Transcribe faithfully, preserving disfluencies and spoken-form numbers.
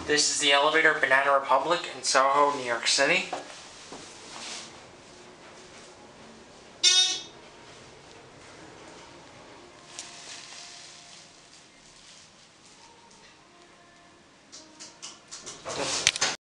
This is the elevator at Banana Republic in Soho, New York City.